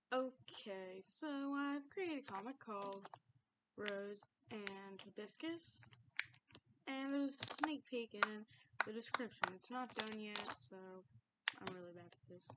Okay, so I've created a comic called Rose and Hibiscus, and there's a sneak peek in the description. It's not done yet, so I'm really bad at this.